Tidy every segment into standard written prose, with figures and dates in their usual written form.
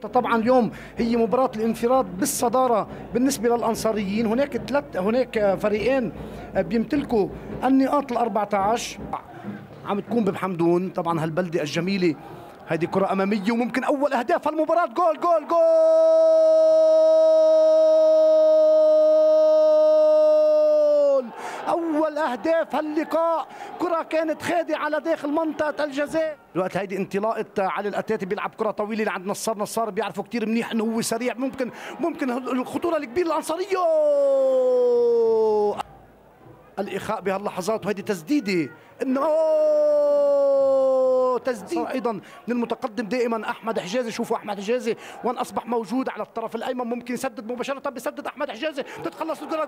طبعا اليوم هي مباراة الانفراد بالصدارة بالنسبة للأنصاريين. هناك فريقين بيمتلكوا النقاط ال 14. عم تكون بحمدون طبعا هالبلدة الجميلة. هذه كرة أمامية وممكن أول أهداف هالمباراة. جول جول جول! أول أهداف هاللقاء، كرة كانت خادعة على داخل منطقة الجزاء. الوقت هيدي انطلاقة علي الأتاتي، بيلعب كرة طويلة لعند نصار بيعرفوا كثير منيح إنه هو سريع. ممكن الخطورة الكبيرة الأنصارية. الإخاء بهاللحظات وهيدي تسديدة إنه تسديد ايضا من المتقدم دائما احمد حجازي. شوفوا احمد حجازي وان اصبح موجود على الطرف الايمن، ممكن يسدد مباشره. بيسدد احمد حجازي، بتتخلص الكره.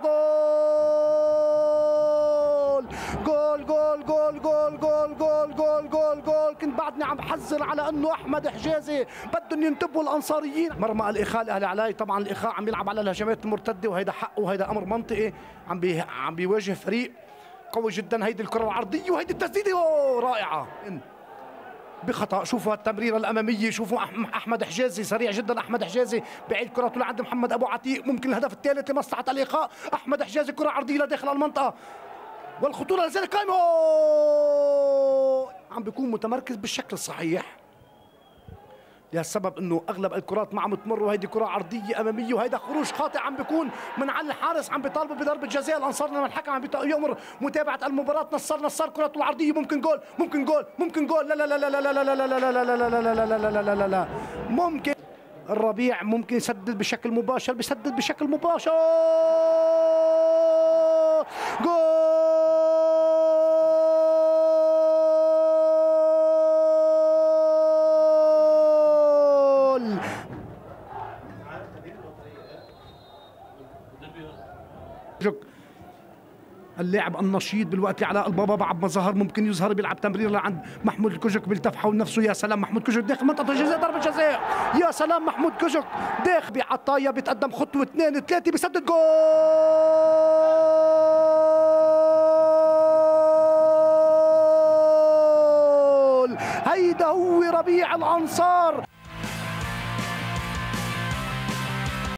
جول جول جول جول جول جول جول جول جول! كنت بعدني عم بحذر على انه احمد حجازي بدهم ينتبهوا الانصاريين. مرمى الاخاء الاهلي علي. طبعا الاخاء عم يلعب على الهجمات المرتده وهيدا حقه وهيدا امر منطقي. عم بيواجه فريق قوي جدا. هيدي الكره العرضيه وهيدي التسديده رائعه بخطا. شوفوا التمريره الاماميه، شوفوا احمد حجازي سريع جدا. احمد حجازي بعيد كره طول عند محمد ابو عتيق. ممكن الهدف الثالث لمصلحه الاخاء. احمد حجازي كره عرضيه لداخل المنطقه والخطوره لازالت قائمه. عم بيكون متمركز بالشكل الصحيح لهالسبب انه اغلب الكرات ما عم تمر. وهيدي كره عرضيه اماميه وهيدا خروج خاطئ عم بيكون من علي الحارس. عم بيطالبوا بضربه جزاء الانصار لما الحكم عم يامر متابعه المباراه. نصار كره عرضيه، ممكن جول ممكن جول. لا لا لا لا لا لا لا لا لا لا لا لا لا لا لا. ممكن الربيع ممكن يسدد بشكل مباشر. بيسدد بشكل مباشر. جول! اللاعب النشيط بالوقت اللي علاء البابا بعد ما ظهر ممكن يظهر. بيلعب تمرير لعند محمود الكجك، بيلتف حول نفسه. يا سلام محمود كجك داخل منطقه الجزاء، ضربه جزاء. يا سلام محمود كجك داخل بعطايا، بيتقدم خطوه 2 3 بيسدد جول. هيدا هو ربيع الانصار.